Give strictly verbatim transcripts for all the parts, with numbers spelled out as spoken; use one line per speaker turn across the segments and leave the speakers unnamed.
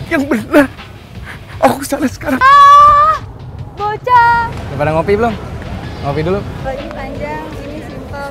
yang benar. Aku salah sekarang.
Ah, bocah.
Udah pada ngopi belum? Ngopi dulu.
Oh, ini panjang, ini simpel.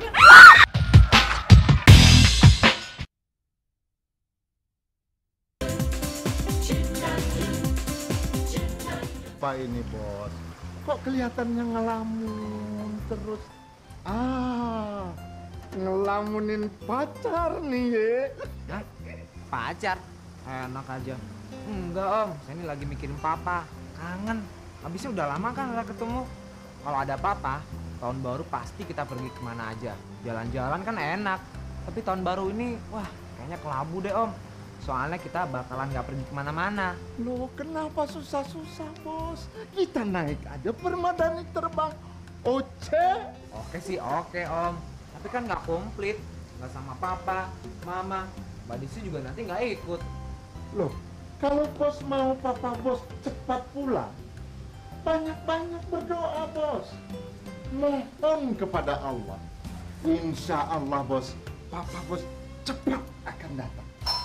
Apa ini bos? Kok kelihatannya ngelamun terus? Ah, ngelamunin pacar nih ya?
Hah? Pacar? Enak aja. Enggak om, saya ini lagi mikirin papa. Kangen. Habisnya udah lama kan nggak ketemu. Kalau ada papa, tahun baru pasti kita pergi kemana aja. Jalan-jalan kan enak. Tapi tahun baru ini, wah kayaknya kelabu deh om. Soalnya kita bakalan nggak pergi kemana-mana.
Loh, kenapa susah-susah bos? Kita naik aja permadani terbang. Oce?
Oke sih oke om. Tapi kan nggak komplit. Nggak sama papa, mama. Mbak Disi juga nanti nggak ikut.
Loh, kalau bos mau papa bos cepat pulang, banyak-banyak berdoa bos. Mohon kepada Allah. Insya Allah bos, papa bos cepat akan datang.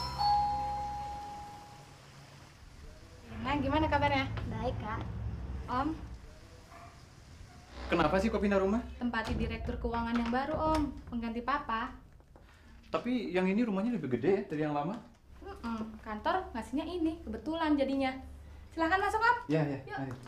Nah, gimana kabarnya? Baik, Kak. Om,
Kenapa sih kok pindah rumah?
tempati direktur keuangan yang baru, Om. Pengganti Papa.
Tapi yang ini rumahnya lebih gede ya dari yang lama.
Mm-mm, kantor ngasihnya ini, kebetulan jadinya. Silahkan masuk, Om.
Iya, iya.
Yuk.
Mari.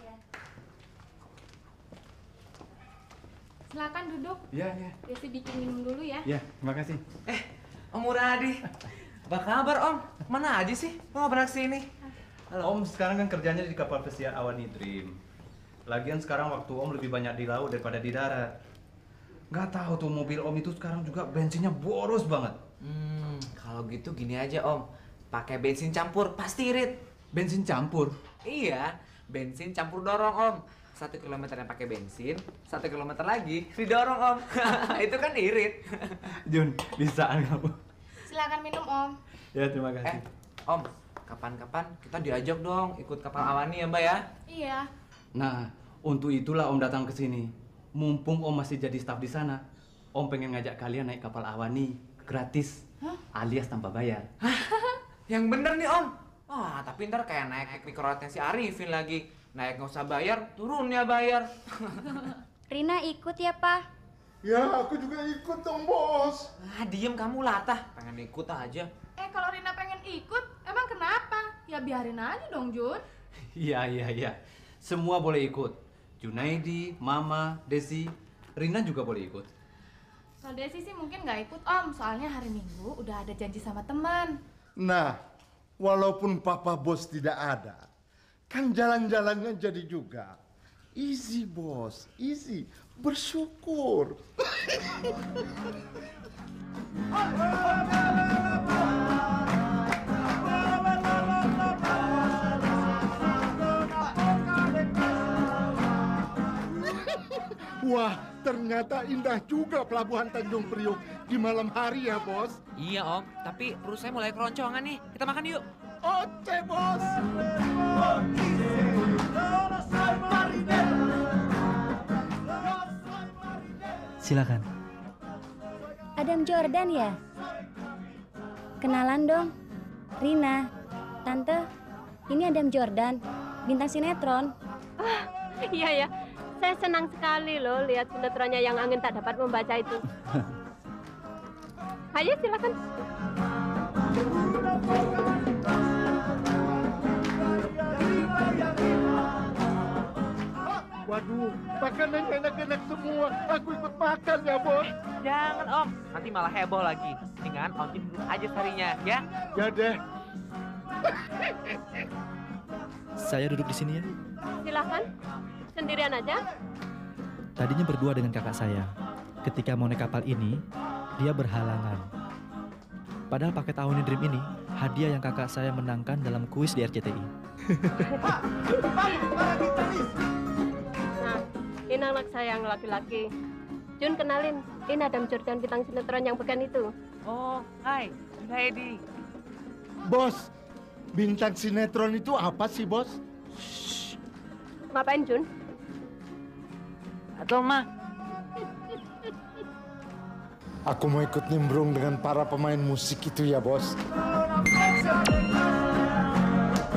Silahkan duduk.
Iya, iya.
Desi bikin minum dulu ya.
Iya, terima kasih.
Eh, Om Muradi. Apa kabar om? Mana aja sih? Lo nggak pernah kesini?
Om sekarang kan kerjanya di kapal pesiar Awani Dream. Lagian sekarang waktu Om lebih banyak di laut daripada di darat. Nggak tahu tuh mobil Om itu sekarang juga bensinnya boros banget.
Hmm, kalau gitu gini aja om. Pakai bensin campur, pasti irit.
Bensin campur.
Iya, bensin campur dorong om. Satu kilometernya pakai bensin, satu kilometer lagi didorong om. Itu kan irit.
Jun, bisaan kamu.
Silahkan minum, Om.
Ya, terima kasih.
Eh, om, kapan-kapan kita diajak dong ikut kapal Awani ya mbak ya?
Iya.
Nah, untuk itulah Om datang ke sini. Mumpung Om masih jadi staf di sana, Om pengen ngajak kalian naik kapal Awani gratis,
Hah?
alias tanpa bayar.
Yang bener nih om. Wah, tapi ntar kayak naik mikroletnya si Arifin lagi. Naik nggak usah bayar, turunnya bayar.
Rina ikut ya, Pak?
Ya, aku juga ikut dong bos.
Ah, diem kamu latah, pengen ikut aja.
Eh, kalau Rina pengen ikut, emang kenapa? Ya biarin aja dong, Jun.
Iya, iya, iya. Semua boleh ikut. Junaidi, Mama, Desi, Rina juga boleh ikut.
Kalau Desi sih mungkin nggak ikut, Om. Soalnya hari Minggu udah ada janji sama teman.
Nah, walaupun papa bos tidak ada, kan jalan-jalannya jadi juga. Easy bos, easy. Bersyukur. Wah, ternyata indah juga pelabuhan Tanjung Priok di malam hari ya bos.
Iya om, tapi perut saya mulai keroncongan nih. Kita makan yuk.
Oce bos.
Silakan.
Adam Jordan ya? Kenalan dong. Rina. Tante, ini Adam Jordan, bintang sinetron.
Oh, iya ya. Saya senang sekali loh lihat sinetronnya yang angin tak dapat membaca itu. Ayo silakan.
Waduh, makanan enak-enak semua. Aku ikut makan ya bos.
Jangan om, nanti malah heboh lagi. Dengan om Jin dulu aja sarinya, ya?
Ya deh.
Saya duduk di sini ya.
Silakan. Sendirian aja.
Tadinya berdua dengan kakak saya. Ketika mau naik kapal ini, dia berhalangan. Padahal paket Awani Dream ini hadiah yang kakak saya menangkan dalam kuis di R C T I.
Nah, ini anak saya yang laki-laki. Jun, kenalin. Ini Adam Jordan bintang sinetron yang pekan itu.
Oh, hai, Junaidi.
Bos, bintang sinetron itu apa sih bos?
Ngapain, Jun?
Atau mah?
Aku mau ikut nimbrung dengan para pemain musik itu ya bos.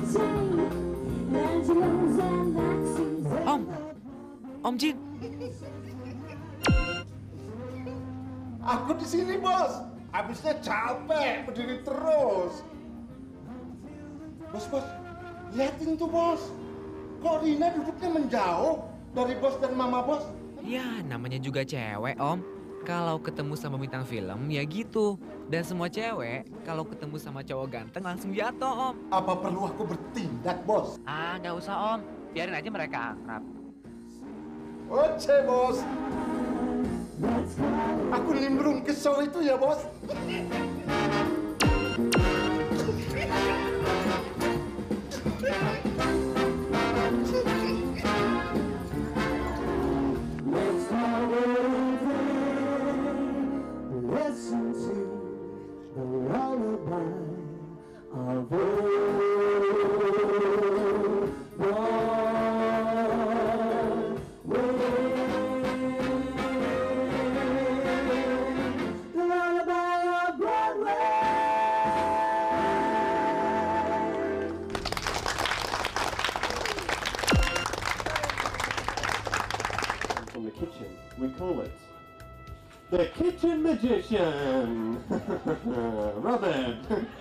Om, Om Jin.
Aku di sini, Bos. Habisnya capek berdiri terus. Bos, Bos. Liatin tuh, Bos. Kok Rina duduknya menjauh dari Bos dan Mama, Bos?
Ya, namanya juga cewek, Om. Kalau ketemu sama bintang film, ya gitu. Dan semua cewek, kalau ketemu sama cowok ganteng langsung jatuh, Om.
Apa perlu aku bertindak, Bos?
Ah, nggak usah, Om. Biarin aja mereka akrab.
Oke, Bos. Aku nimbrung kesel itu ya, Bos.
Listen to the lullaby of old. The lullaby of Broadway. From the kitchen, we call it the Kitchen Magician. Robert.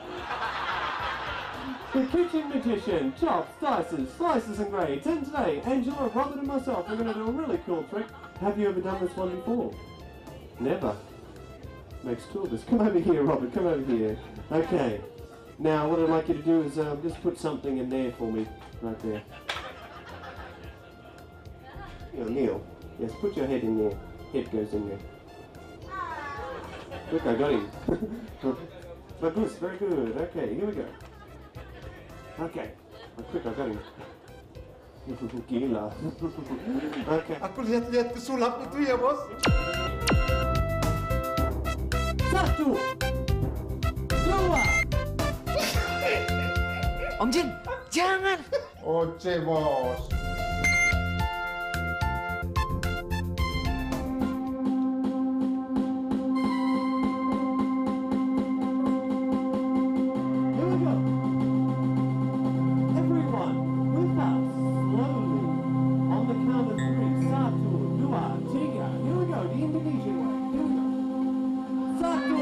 The Kitchen Magician chops, dices, slices and grates. And today, Angela, Robert and myself are going to do a really cool trick. Have you ever done this one before? Never. Makes two of us. Come over here, Robert. Come over here. Okay. Now, what I'd like you to do is uh, just put something in there for me. Right there. You know, Neil. Yes, put your head in there. Head goes in there. Look, I got him. Bagus, very good. Okay, here we go. Okay. Oh, quick, I got him. Gila. Okay.
Aku lihat-lihat ke sulap itu ya, Bos.
Satu, dua.
Om Jin, jangan.
Oke, Bos.
Here we go. Everyone, with us, slowly, on the count of three. Satu, dua, tiga. Here we go, the Indonesian way. Here we go. Satu,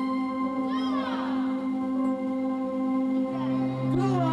dua.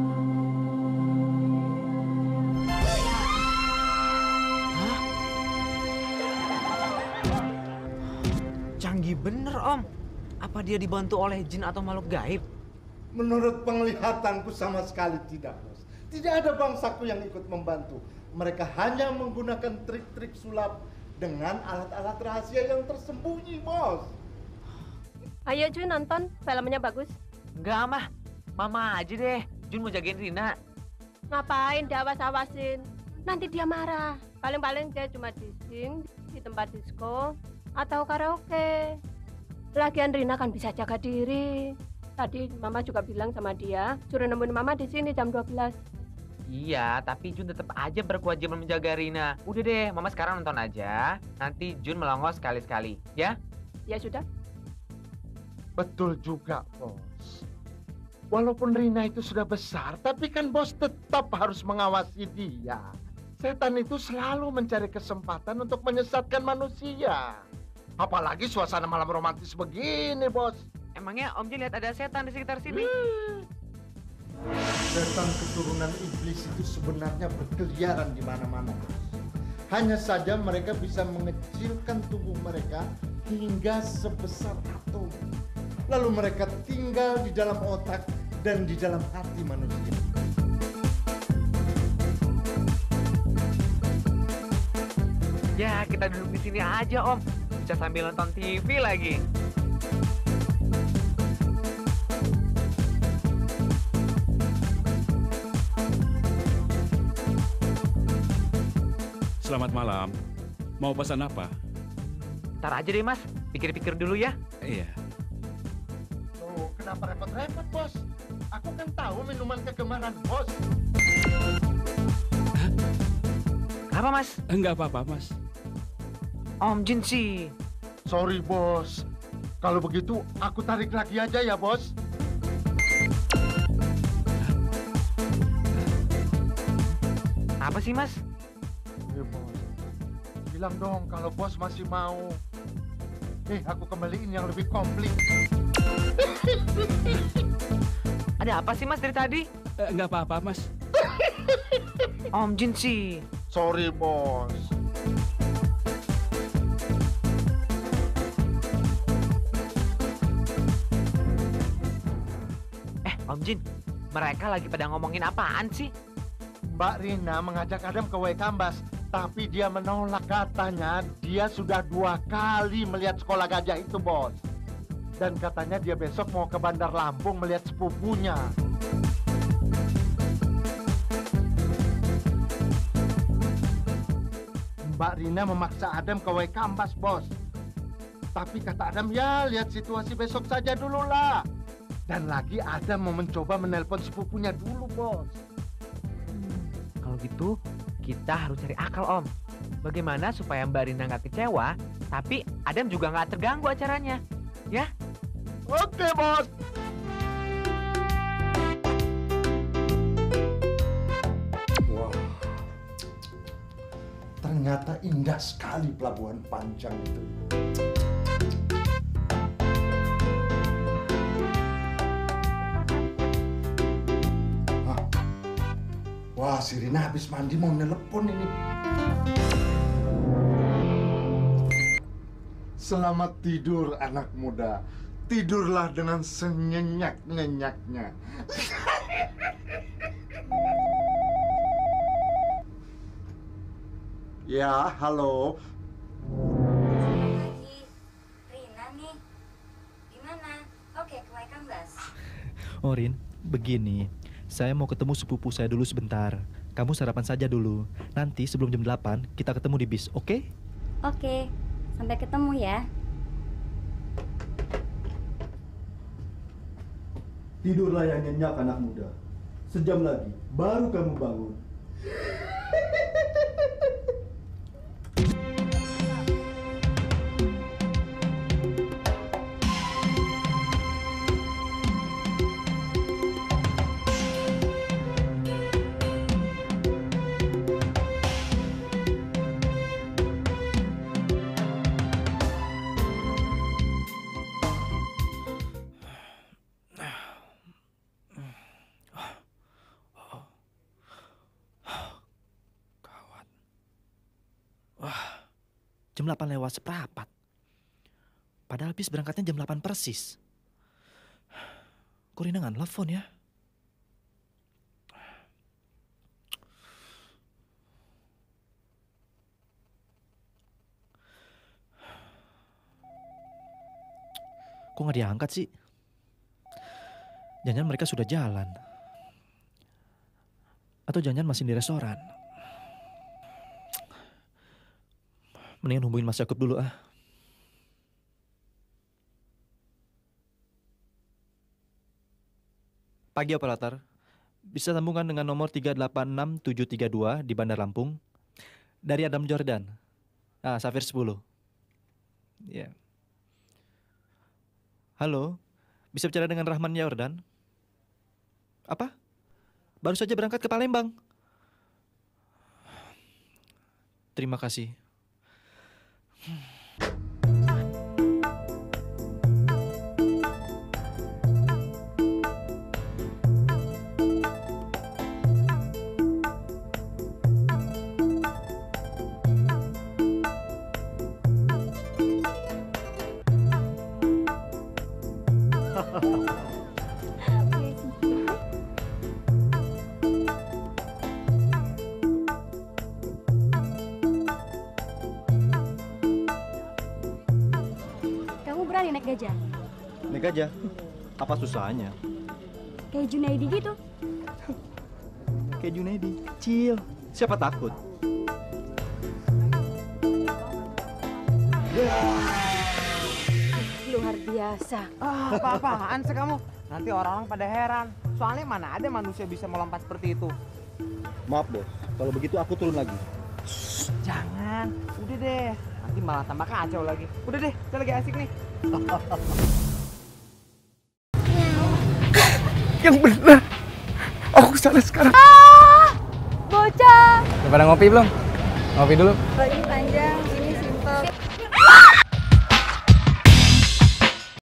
Canggih bener, Om. Apa dia dibantu oleh jin atau makhluk gaib?
Menurut penglihatanku sama sekali tidak, Bos. Tidak ada bangsaku yang ikut membantu. Mereka hanya menggunakan trik-trik sulap dengan alat-alat rahasia yang tersembunyi, Bos.
Ayo Jun nonton, filmnya bagus.
Enggak, Mah. Mama aja deh. Jun mau jagain Rina.
Ngapain diawas-awasin? Nanti dia marah. Paling-paling dia cuma dising di tempat disco atau karaoke. Lagian Rina kan bisa jaga diri. Tadi Mama juga bilang sama dia, suruh nemuin Mama di sini jam dua belas.
Iya, tapi Jun tetap aja berkewajiban menjaga Rina. Udah deh, Mama sekarang nonton aja. Nanti Jun melongo sekali-sekali, ya?
Ya sudah.
Betul juga, Bos. Walaupun Rina itu sudah besar, tapi kan Bos tetap harus mengawasi dia. Setan itu selalu mencari kesempatan untuk menyesatkan manusia. Apalagi suasana malam romantis begini, Bos.
Emangnya Om Jin lihat ada setan di sekitar sini?
Setan keturunan iblis itu sebenarnya berkeliaran di mana-mana, Bos. Hanya saja mereka bisa mengecilkan tubuh mereka hingga sebesar atom. Lalu mereka tinggal di dalam otak dan di dalam hati manusia.
Ya, kita duduk di sini aja, Om. Bisa sambil nonton T V lagi.
Selamat malam. Mau pesan apa?
Ntar aja deh, Mas. Pikir-pikir dulu ya.
Iya.
Oh, kenapa repot-repot, Bos? Aku kan tahu minuman kegemaran Bos.
Apa, Mas?
Enggak apa-apa, Mas.
Om Jin sih.
Sorry, Bos. Kalau begitu, aku tarik lagi aja ya, Bos.
Apa sih, Mas?
Eh, bos. Bilang dong kalau bos masih mau. Eh, aku kembaliin yang lebih komplit.
Ada apa sih, Mas, dari tadi?
Eh, nggak apa-apa, Mas.
Om Jin sih.
Sorry, bos.
Eh, Om Jin, mereka lagi pada ngomongin apaan sih?
Mbak Rina mengajak Adam ke W Kambas, tapi dia menolak. Katanya dia sudah dua kali melihat sekolah gajah itu, bos. Dan katanya dia besok mau ke Bandar Lampung melihat sepupunya. Mbak Rina memaksa Adam ke W Kambas, bos. Tapi kata Adam, ya lihat situasi besok saja dulu lah. Dan lagi Adam mau mencoba menelpon sepupunya dulu, bos.
Kalau gitu, kita harus cari akal, Om. Bagaimana supaya Mbak Rina nggak kecewa, tapi Adam juga nggak terganggu acaranya, ya?
Oke, bos. Wah, ternyata indah sekali Pelabuhan Panjang itu. Hah? Wah, si Rina habis mandi mau nelpon ini. Selamat tidur anak muda. Tidurlah dengan senyenyak-nyenyaknya. Ya, halo.
Lagi Rina nih. Gimana? Oke, ke W Kambas.
Oh Rin, begini. Saya mau ketemu sepupu saya dulu sebentar. Kamu sarapan saja dulu. Nanti sebelum jam delapan kita ketemu di bis, oke?
Oke, sampai ketemu ya.
Tidurlah yang nyenyak anak muda. Sejam lagi baru kamu bangun.
Jam delapan lewat seperempat. Padahal bis berangkatnya jam delapan persis. Kok Rina nggak nelfon ya? Kok nggak diangkat sih? Jangan-jangan mereka sudah jalan. Atau jangan-jangan masih di restoran. Mendingan hubungin Mas Yakub dulu ah. Pagi operator. Bisa sambungkan dengan nomor tiga delapan enam tujuh tiga dua di Bandar Lampung. Dari Adam Jordan. Ah, Safir sepuluh. Ya. Yeah. Halo. Bisa bicara dengan Rahman Jordan? Apa? Baru saja berangkat ke Palembang. Terima kasih.
Naik gajah?
Naik gajah? Apa susahnya?
Kayak Junaidi gitu.
Kayak Junaidi, kecil. Siapa takut?
Luar biasa.
Ah, apa-apaan sih kamu? Nanti orang-orang pada heran. Soalnya mana ada manusia bisa melompat seperti itu.
Maaf bos, kalau begitu aku turun lagi.
Shh, jangan, udah deh. Nanti malah tambah kacau lagi. Udah deh, kita lagi asik nih.
Yang benar. Aku salah sekarang.
Ah, bocah.
Pada ngopi belum? Ngopi dulu.
Kalau ini panjang,